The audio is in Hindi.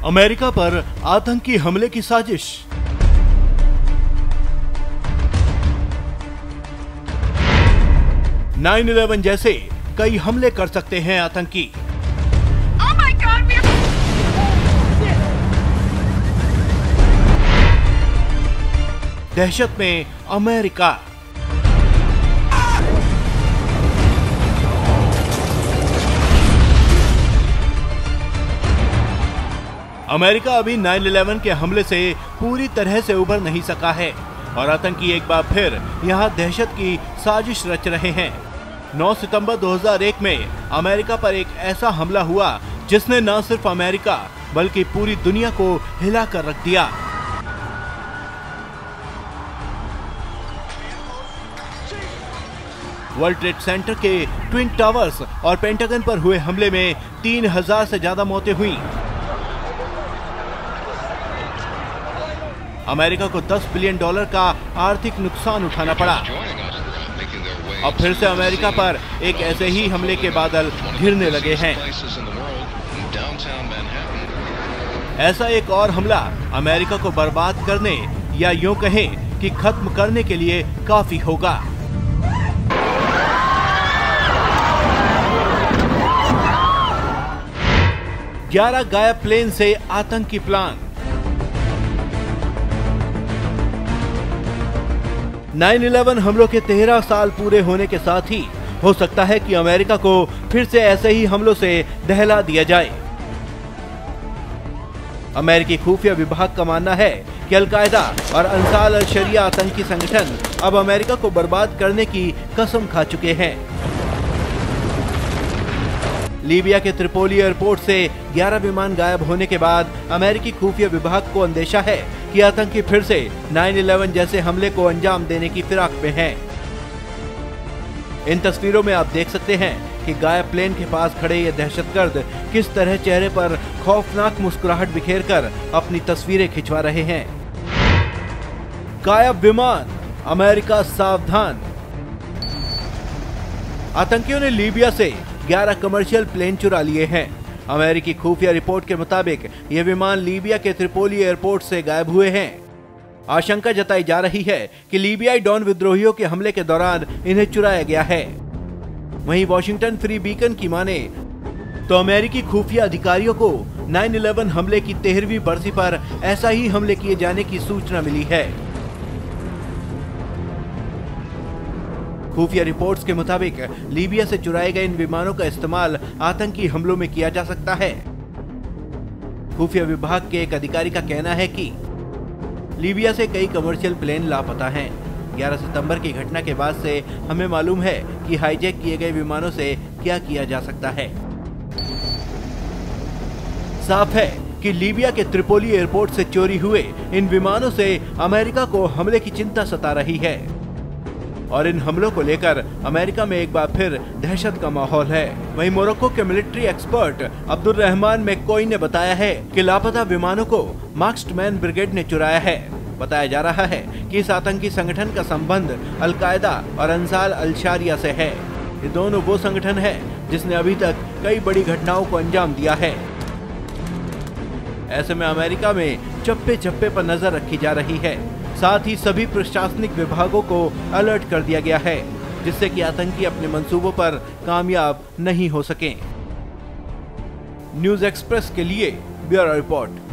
अमेरिका पर आतंकी हमले की साजिश। नाइन 11 जैसे कई हमले कर सकते हैं आतंकी। Oh my God, दहशत में अमेरिका। अमेरिका अभी 9/11 के हमले से पूरी तरह से उबर नहीं सका है और आतंकी एक बार फिर यहां दहशत की साजिश रच रहे हैं। 9 सितंबर 2001 में अमेरिका पर एक ऐसा हमला हुआ जिसने न सिर्फ अमेरिका बल्कि पूरी दुनिया को हिला कर रख दिया। वर्ल्ड ट्रेड सेंटर के ट्विन टावर्स और पेंटागन पर हुए हमले में 3000 से ज्यादा मौतें हुई। अमेरिका को $10 बिलियन का आर्थिक नुकसान उठाना पड़ा। अब फिर से अमेरिका पर एक ऐसे ही हमले के बादल घिरने लगे हैं। ऐसा एक और हमला अमेरिका को बर्बाद करने या यूं कहें कि खत्म करने के लिए काफी होगा। ग्यारह गायब प्लेन से आतंकी प्लान। 9/11 हमलों के 13 साल पूरे होने के साथ ही हो सकता है कि अमेरिका को फिर से ऐसे ही हमलों से दहला दिया जाए। अमेरिकी खुफिया विभाग का मानना है कि अल-कायदा और अंसार अल-शरिया आतंकी संगठन अब अमेरिका को बर्बाद करने की कसम खा चुके हैं। लीबिया के त्रिपोली एयरपोर्ट से 11 विमान गायब होने के बाद अमेरिकी खुफिया विभाग को अंदेशा है कि आतंकी फिर से 9/11 जैसे हमले को अंजाम देने की फिराक में हैं। इन तस्वीरों में आप देख सकते हैं कि गायब प्लेन के पास खड़े ये दहशतगर्द किस तरह चेहरे पर खौफनाक मुस्कुराहट बिखेरकर अपनी तस्वीरें खिंचवा रहे हैं। गायब विमान, अमेरिका सावधान। आतंकियों ने लीबिया से 11 कमर्शियल प्लेन चुरा लिए हैं। अमेरिकी खुफिया रिपोर्ट के मुताबिक ये विमान लीबिया के त्रिपोली एयरपोर्ट से गायब हुए हैं। आशंका जताई जा रही है कि लीबियाई डॉन विद्रोहियों के हमले के दौरान इन्हें चुराया गया है। वहीं वॉशिंगटन फ्री बीकन की माने तो अमेरिकी खुफिया अधिकारियों को 9/11 हमले की 13वीं बरसी पर ऐसा ही हमले किए जाने की सूचना मिली है। खुफिया रिपोर्ट्स के मुताबिक लीबिया से चुराए गए इन विमानों का इस्तेमाल आतंकी हमलों में किया जा सकता है। खुफिया विभाग के एक अधिकारी का कहना है कि लीबिया से कई कमर्शियल प्लेन लापता हैं। 11 सितंबर की घटना के बाद से हमें मालूम है कि हाईजैक किए गए विमानों से क्या किया जा सकता है। साफ है कि लीबिया के त्रिपोली एयरपोर्ट से चोरी हुए इन विमानों से अमेरिका को हमले की चिंता सता रही है और इन हमलों को लेकर अमेरिका में एक बार फिर दहशत का माहौल है। वहीं मोरक्को के military expert Abdul Rahman McCoy ने बताया है कि लापता विमानों को मार्क्समैन ब्रिगेड ने चुराया है। बताया जा रहा है कि इस आतंकी संगठन का संबंध अल-कायदा और अंसार अल-शरिया से है। ये दोनों वो संगठन है जिसने अभी तक कई बड़ी घटनाओं को अंजाम दिया है। ऐसे में अमेरिका में चप्पे चप्पे पर नजर रखी जा रही है। साथ ही सभी प्रशासनिक विभागों को अलर्ट कर दिया गया है जिससे कि आतंकी अपने मंसूबों पर कामयाब नहीं हो सकें। न्यूज़ एक्सप्रेस के लिए ब्यूरो रिपोर्ट।